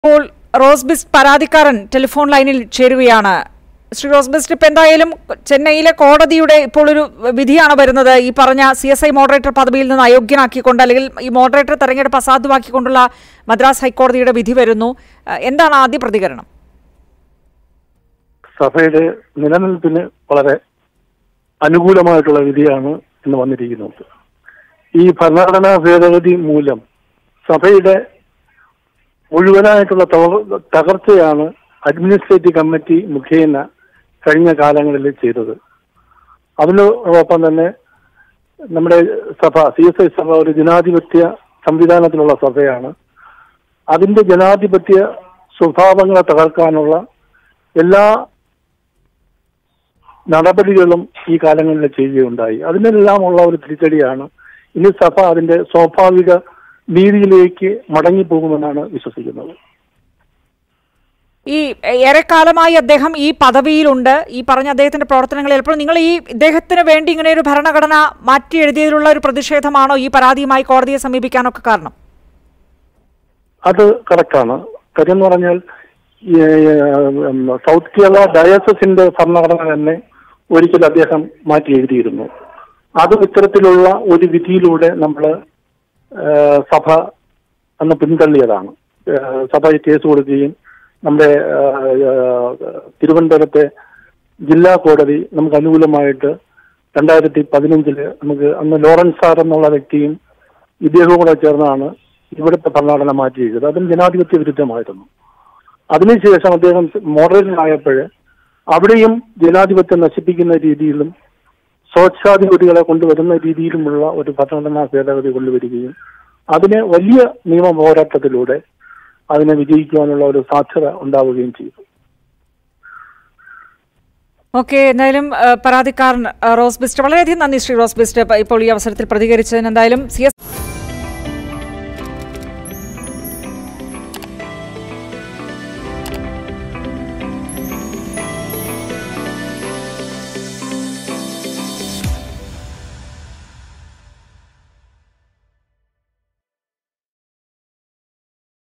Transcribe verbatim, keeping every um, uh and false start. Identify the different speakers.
Speaker 1: ഇപ്പോൾ റോസ് ബിസ്റ്റ് പരാതിക്കാരൻ ടെലിഫോൺ ലൈനിൽ ചേരുകയാണ്. ശ്രീ റോസ് ബിസ്റ്റ്, ഇപ്പം എന്തായാലും ചെന്നൈയിലെ കോടതിയുടെ ഇപ്പോൾ ഒരു വിധിയാണ് വരുന്നത്. ഈ പറഞ്ഞ സി എസ് ഐ മോഡറേറ്റർ പദവിയിൽ നിന്ന് അയോഗ്യനാക്കിക്കൊണ്ട് അല്ലെങ്കിൽ ഈ മോഡറേറ്റർ തെരഞ്ഞെടുപ്പ് അസാധുവാക്കിക്കൊണ്ടുള്ള മദ്രാസ് ഹൈക്കോടതിയുടെ വിധി വരുന്നു. എന്താണ് ആദ്യ പ്രതികരണം?
Speaker 2: സഭയുടെ നിലനിൽപ്പിന് വളരെ അനുകൂലമായിട്ടുള്ള വിധിയാണ് ഇന്ന് വന്നിരിക്കുന്നത്. ഈ ഭരണഘടനാ ഭേദഗതി മൂലം സഭയുടെ മുഴുവനായിട്ടുള്ള തകർച്ചയാണ് അഡ്മിനിസ്ട്രേറ്റീവ് കമ്മിറ്റി മുഖേന കഴിഞ്ഞ കാലങ്ങളിൽ ചെയ്തത്. അതിനോടൊപ്പം തന്നെ നമ്മുടെ സഭ സി എസ് ഐ സഭ ഒരു ജനാധിപത്യ സംവിധാനത്തിലുള്ള സഭയാണ്. അതിന്റെ ജനാധിപത്യ സ്വഭാവങ്ങളെ തകർക്കാനുള്ള എല്ലാ നടപടികളും ഈ കാലങ്ങളിൽ ചെയ്യുകയുണ്ടായി. അതിനെല്ലാമുള്ള ഒരു തിരിച്ചടിയാണ് ഇനി സഭ അതിന്റെ സ്വാഭാവിക നീതിയിലേക്ക് മടങ്ങിപ്പോകുമെന്നാണ് വിശ്വസിക്കുന്നത്.
Speaker 1: ഈ ഏറെക്കാലമായി അദ്ദേഹം ഈ പദവിയിലുണ്ട്. ഈ പറഞ്ഞ അദ്ദേഹത്തിന്റെ പ്രവർത്തനങ്ങൾ ചിലപ്പോൾ നിങ്ങൾ ഈ ഇദ്ദേഹത്തിന് വേണ്ടി ഇങ്ങനെ ഒരു ഭരണഘടന മാറ്റി എഴുതിയതിലുള്ള ഒരു പ്രതിഷേധമാണോ ഈ പരാതിയുമായി കോടതിയെ സമീപിക്കാനൊക്കെ കാരണം?
Speaker 2: അത് കറക്റ്റാണ്. കാര്യം എന്ന് പറഞ്ഞാൽ സൗത്ത് കേരള ഡയസസിന്റെ ഭരണഘടന തന്നെ ഒരിക്കൽ അദ്ദേഹം മാറ്റി എഴുതിയിരുന്നു. അതും ഇത്തരത്തിലുള്ള ഒരു വിധിയിലൂടെ നമ്മൾ സഭ അന്ന് പിന്തള്ളിയതാണ്. സഭ കേസ് കൊടുക്കുകയും നമ്മുടെ തിരുവനന്തപുരത്തെ ജില്ലാ കോടതി നമുക്ക് അനുകൂലമായിട്ട് രണ്ടായിരത്തി പതിനഞ്ചില് നമുക്ക് അന്ന് ലോറൻസ് സാർ എന്നുള്ള വ്യക്തിയും ഇദ്ദേഹവും കൂടെ ചേർന്നാണ് ഇവിടുത്തെ ഭരണഘടന മാറ്റി എഴുതിയത്. അതും ജനാധിപത്യ വിരുദ്ധമായിരുന്നു. അതിനുശേഷം അദ്ദേഹം മോഡറേറ്ററായപ്പോൾ അവിടെയും ജനാധിപത്യം നശിപ്പിക്കുന്ന രീതിയിലും സ്വേച്ഛാധിപതികളെ കൊണ്ടുവരുന്ന രീതിയിലുമുള്ള ഒരു ഭരണഘടനാ ഭേദഗതി കൊണ്ടുവരികയും അതിനെ വലിയ നിയമ പോരാട്ടത്തിലൂടെ അതിനെ വിജയിക്കുവാനുള്ള ഒരു സാധ്യത ഉണ്ടാവുകയും ചെയ്തു.
Speaker 1: ഓക്കെ, എന്തായാലും പരാതിക്കാരൻ റോസ് ബിസ്റ്റ്, വളരെയധികം നന്ദി ശ്രീ റോസ് ബിസ്റ്റ് ഇപ്പോൾ ഈ അവസരത്തിൽ പ്രതികരിച്ചതിന്. എന്തായാലും സി എസ്